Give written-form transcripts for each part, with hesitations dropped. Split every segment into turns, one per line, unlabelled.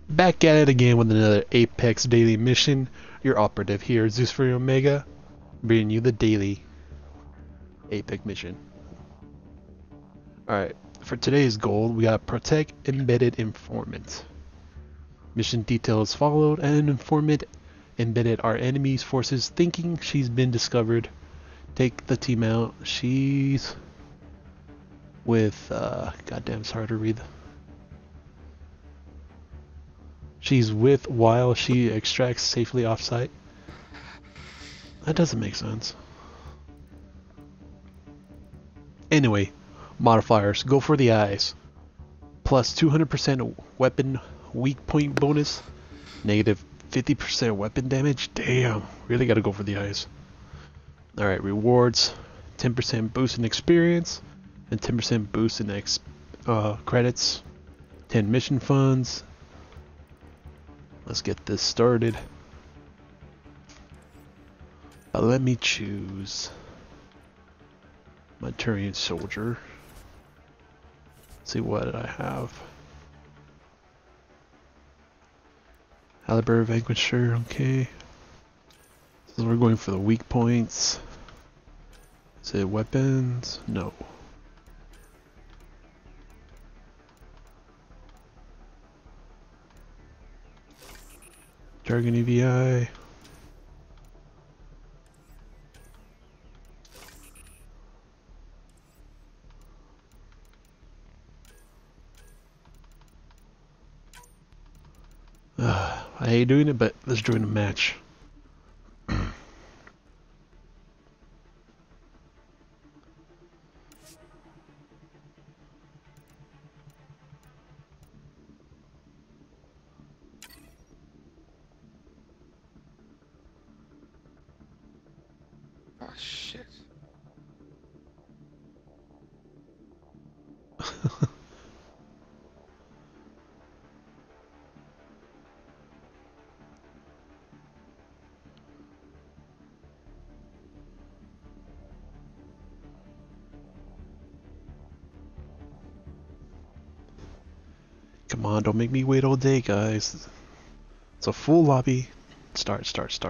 Back at it again with another Apex daily mission. Your operative here, Zeus for Omega, bringing you the daily Apex mission. Alright, for today's goal, we got protect embedded informant. Mission details followed, and an informant embedded our enemy's forces thinking she's been discovered. Take the team out. She's with, goddamn, it's hard to read. She's with while she extracts safely off-site. That doesn't make sense. Anyway, modifiers. Go for the eyes. Plus 200% weapon weak point bonus. Negative 50% weapon damage. Damn, really gotta go for the eyes. Alright, rewards. 10% boost in experience. And 10% boost in credits. 10 mission funds. Let's get this started. Let me choose my Turian soldier. Let's see what I have. Halberd Vanquisher, okay. So we're going for the weak points. Is it weapons? No. Jargon EVI. I hate doing it, but let's join the match.
Oh shit.
Come on, don't make me wait all day, guys. It's a full lobby. Start.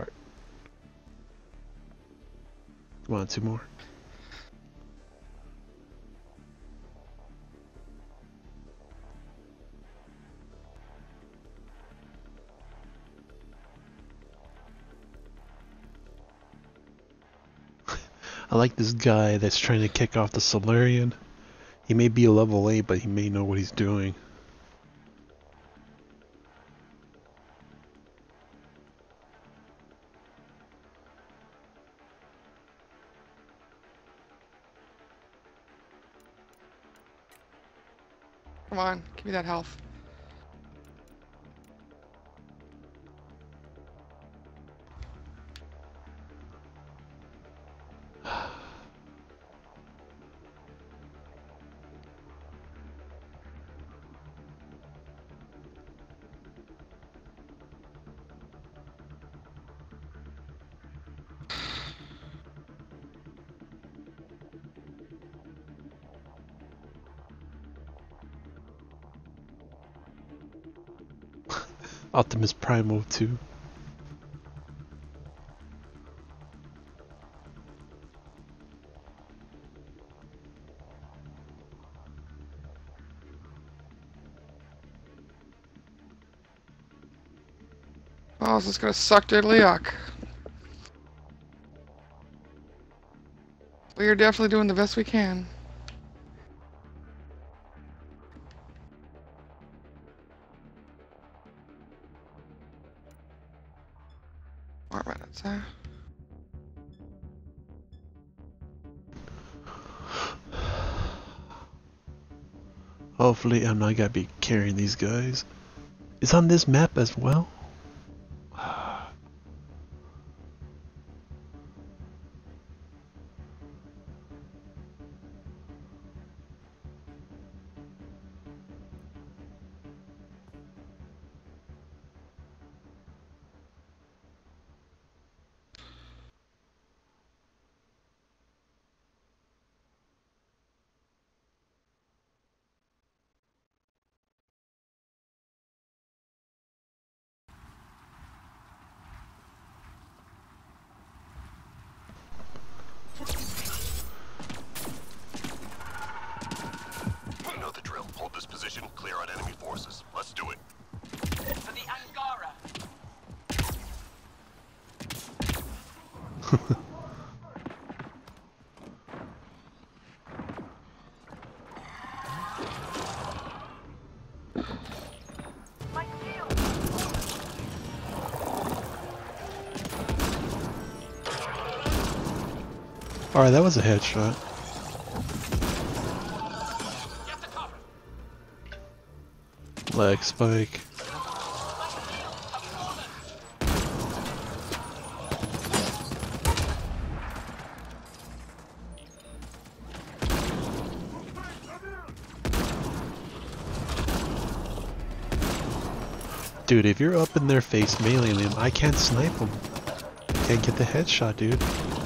Come on, 2 more. I like this guy that's trying to kick off the Solarian. He may be a level 8, but he may know what he's doing.
Come on, give me that health.
Optimus Primo too.
Oh, this is gonna suck diddly yuck. We are definitely doing the best we can. More minutes, huh?
Hopefully I'm not gonna be carrying these guys. It's on this map as well?
on enemy forces. Let's do it.
For the Angara. My shield.
Alright, that was a headshot.
Get the cover.
Leg spike.
My shields have fallen.
Dude, if you're up in their face meleeing them, I can't snipe them. Can't get the headshot, dude.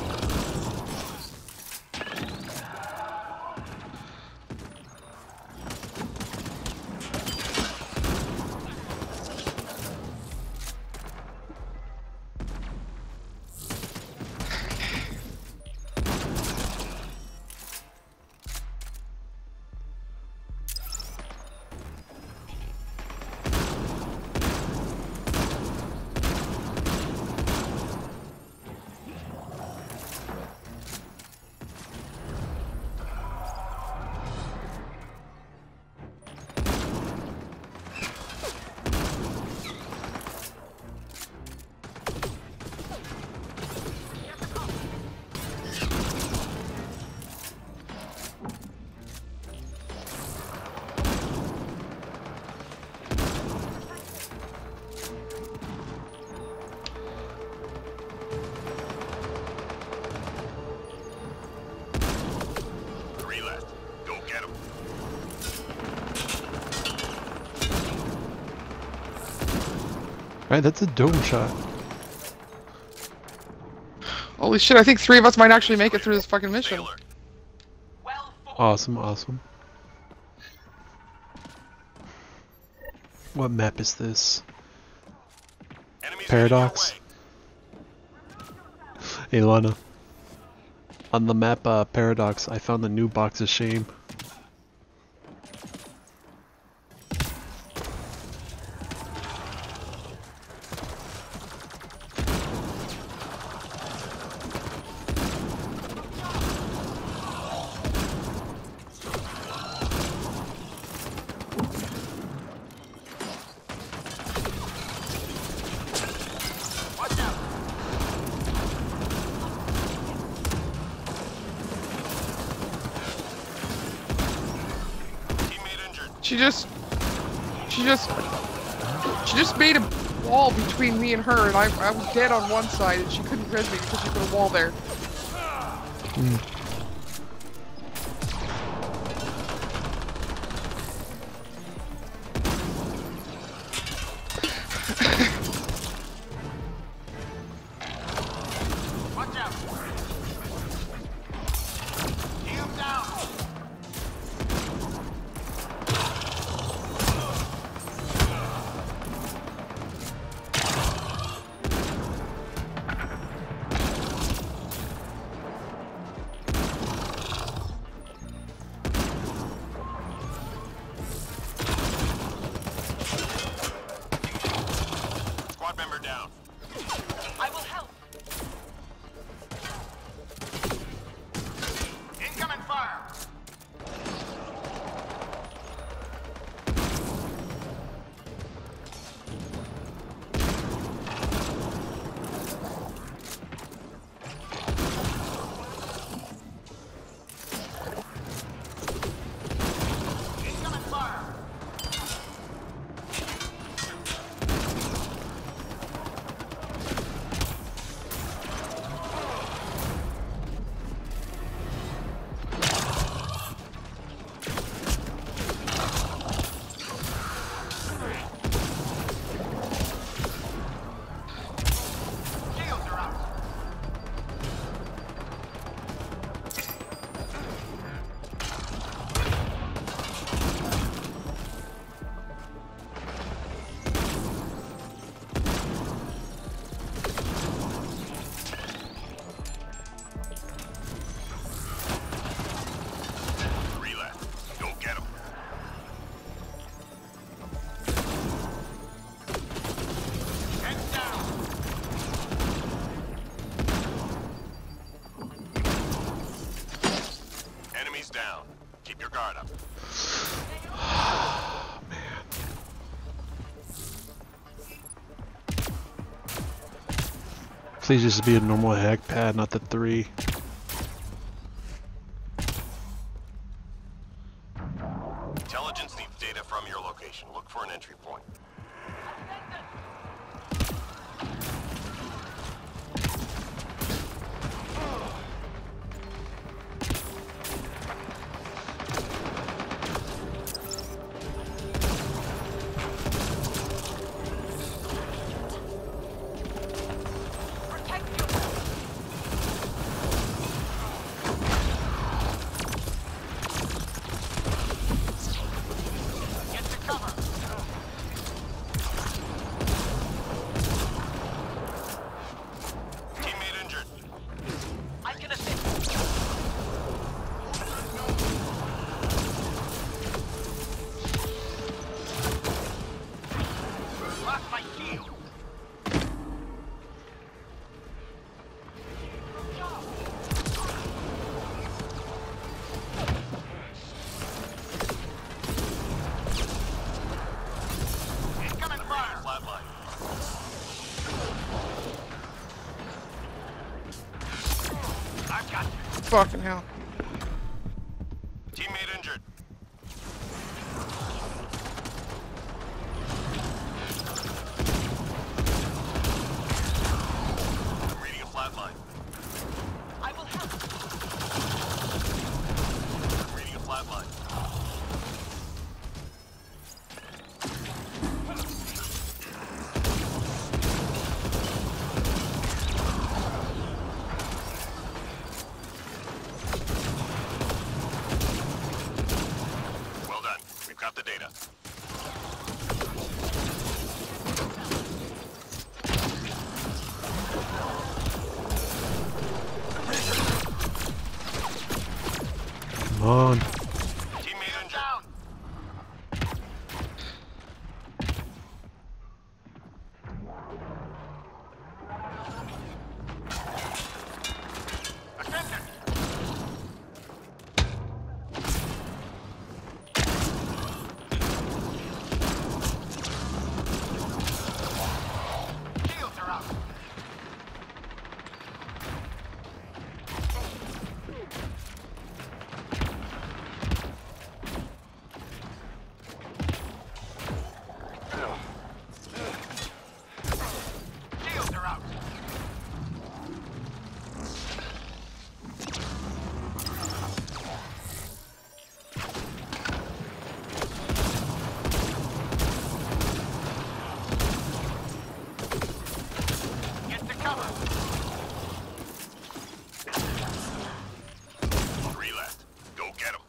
Alright, that's a dome shot.
Holy shit, I think 3 of us might actually make it through this fucking mission.
Well fought.
Awesome, awesome. What map is this?
Enemies
Paradox?
heading
Hey Lana. On the map Paradox, I found the new box of shame.
Watch out.
Teammate injured.
She just made a wall between me and her, and I was dead on one side, and she couldn't res me because she put a wall there.
Watch out. Him down.
Squad member down.
I will help. Incoming fire. Incoming fire.
guard up.
Please just be a normal hack pad, not the 3.
Intelligence needs data from your location. Look for an entry point.
Get to cover.
Teammate injured.
I can assist. Lost my shield. Incoming fire.
Flatline.
I've got you.
Fucking hell.
Teammate injured. I'm reading a flatline.
I will help.
I'm reading a flatline. Well done. We've got the data.
Come on.
Teammate injured.
Down. Attention. Shields are up. Shields are out. Get to cover.
3 left. Go get them.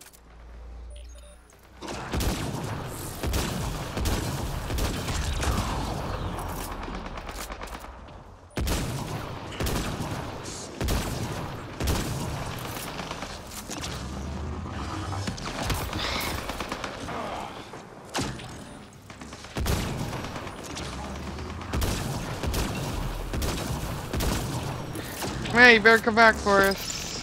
Hey, you better come back for us.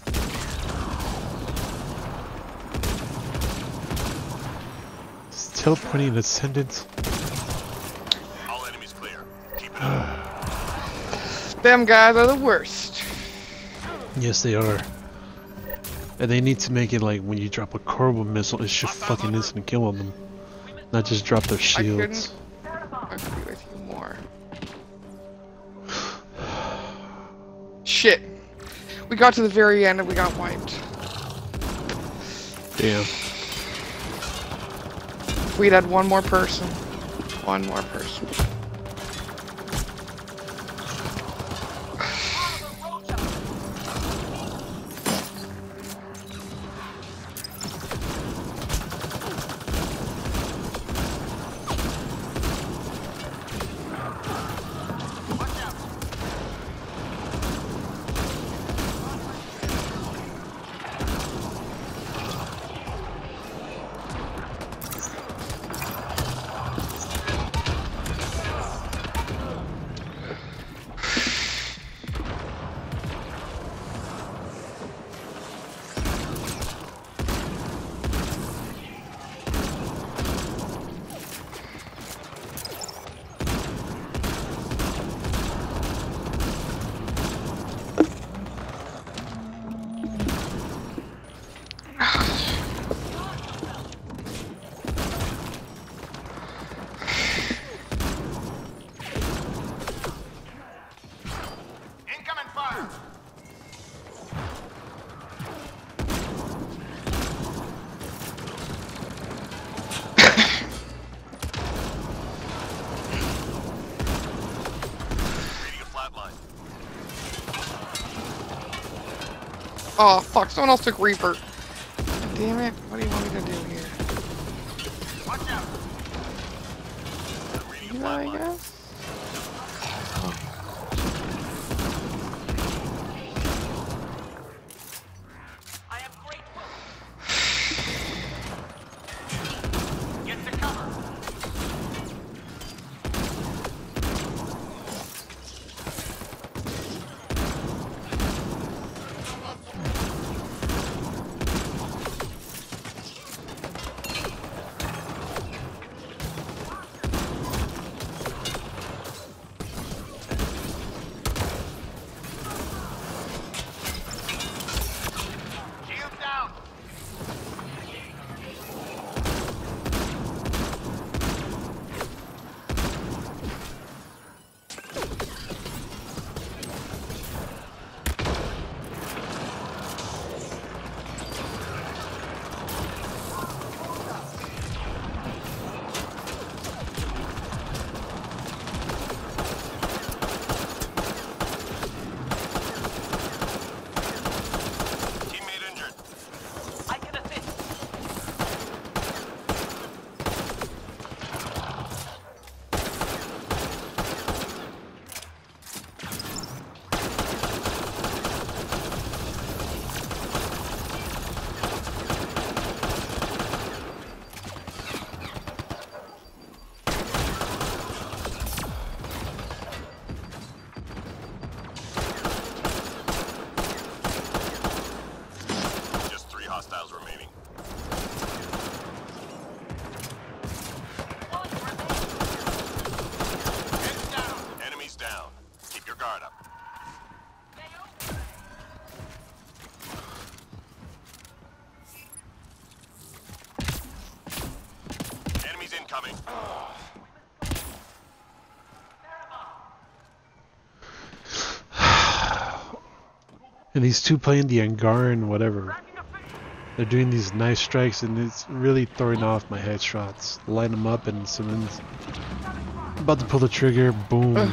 It's teleporting ascendants.
All enemies clear. Keep it up.
Them guys are the worst.
Yes, they are. And they need to make it like when you drop a Corvo missile, it should fucking instant kill on them. Not just drop their shields.
Agree with you more. Shit. We got to the very end and we got wiped.
Damn.
We'd had one more person. One more person. Oh, fuck. Someone else took Reaper. Damn it. What do you want me to do here?
Watch out.
I'm reading a
You
flat
I
line.
guess?
I am grateful. Get to cover. Shield down.
Teammate injured.
I can assist.
Just 3 hostiles remaining.
Heads down.
Enemies down. Keep your guard up. Enemies incoming.
And these two playing the Angaran, whatever. They're doing these nice strikes, and it's really throwing off my headshots. Line them up, and someone's about to pull the trigger. Boom.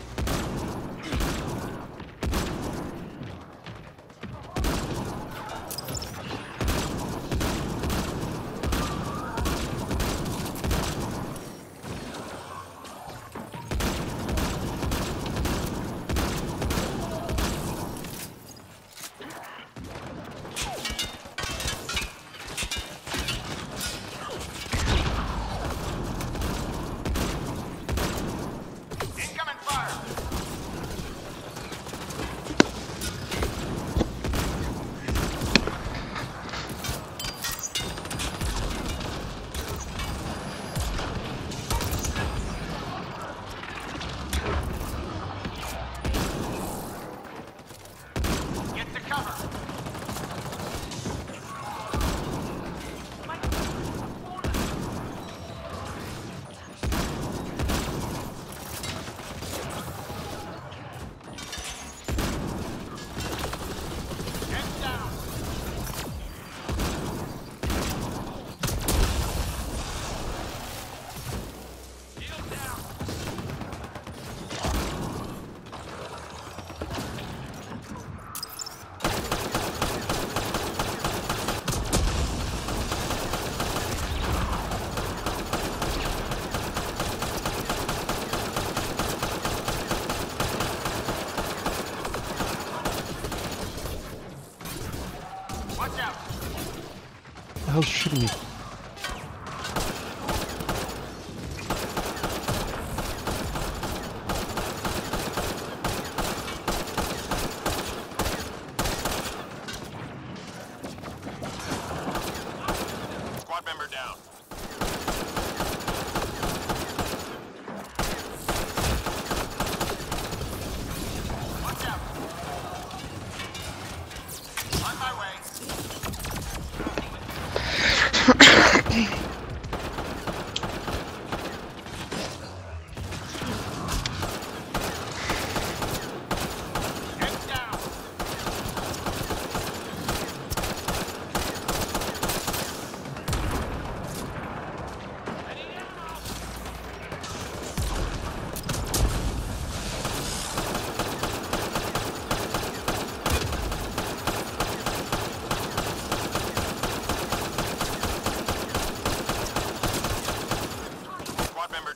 Incoming fire. Get to cover. Heads down. Shield down. Watch out.
The hell's shooting me?
Squad member down.
Watch out. On my way.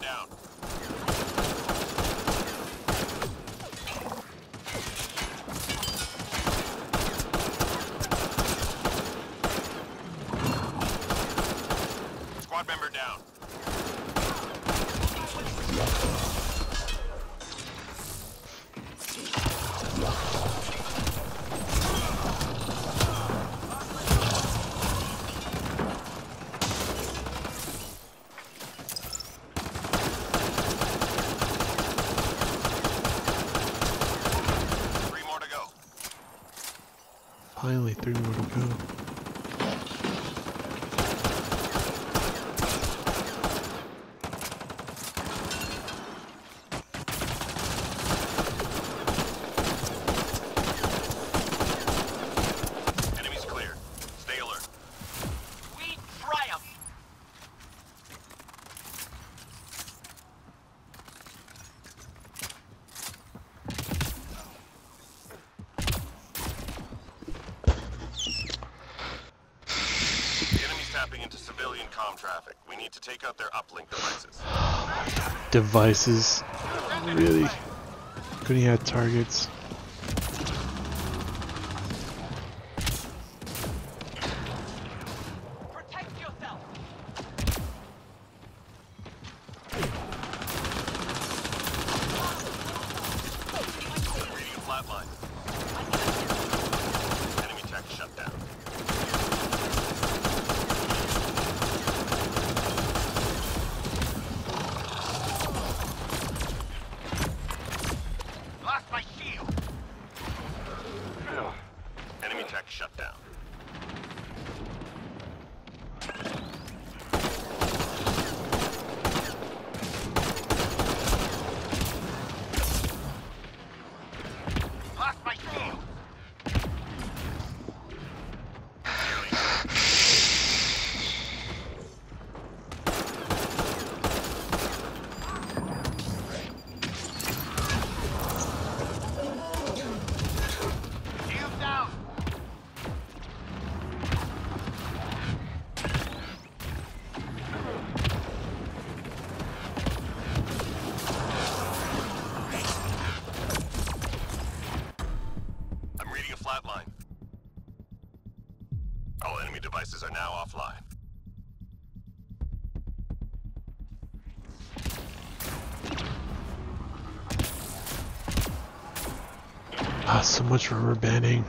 down. Squad member down. Three more to go.
Finally, 3 more to go.
Enemies clear. Stay alert.
We triumph.
The enemy's tapping into civilian comm traffic. We need to take out their uplink devices.
Devices. Really? Couldn't he have targets?
Protect yourself.
Reading a flatline. Enemy tech shut down.
Lost my shield.
Enemy tech shut down.
Lost my shield. Shield down.
I'm reading a flatline. All enemy devices are now offline.
Ah, so much rubber banding.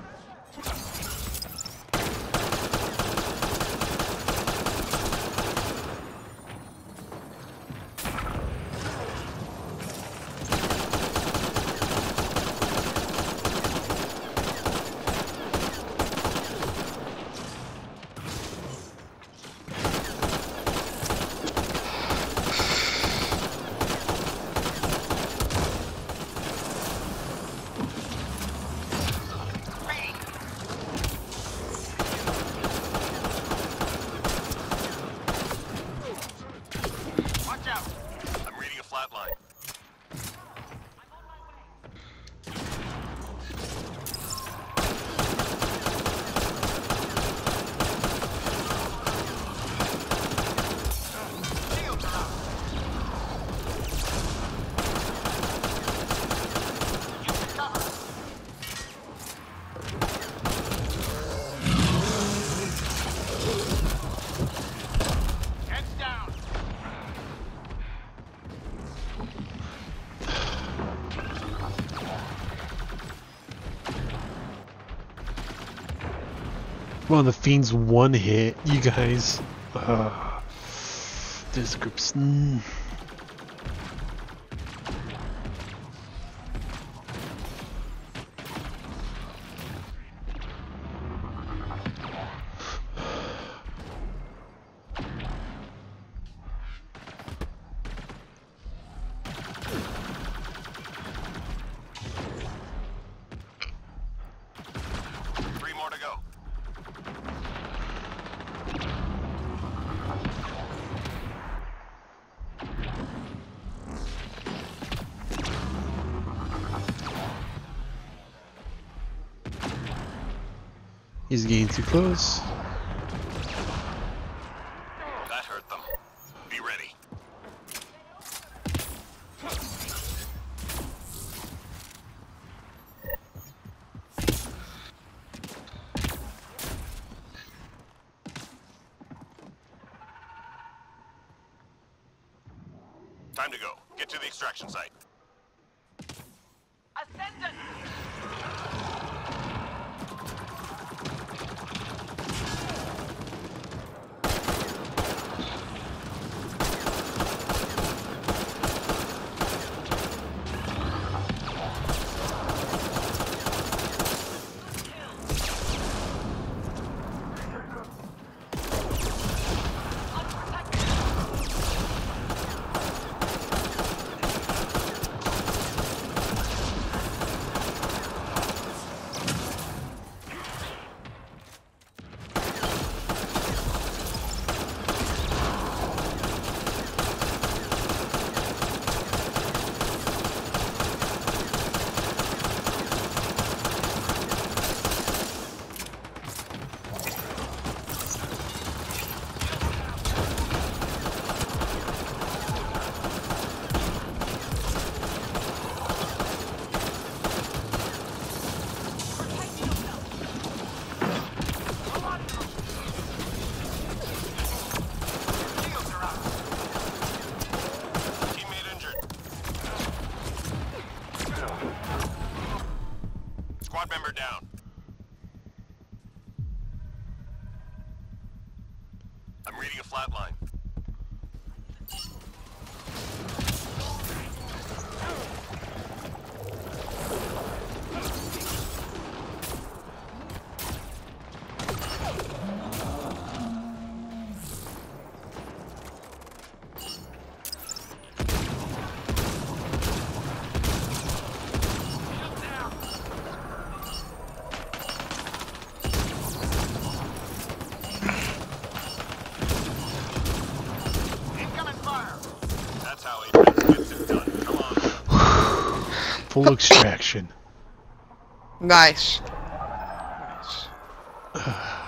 Watch out.
I'm reading a flatline.
Shields are up. Use the cover. Heads down.
Come on, the Fiend's one hit, you guys. This group's.
Three more to go.
He's getting too close.
That hurt them. Be ready. Time to go. Get to the extraction site.
Ascendant!
Teammate injured. Squad member down. I'm reading a flat line.
Incoming fire!
That's how Apex gets it done. Come on.
Full extraction.
Nice. Nice.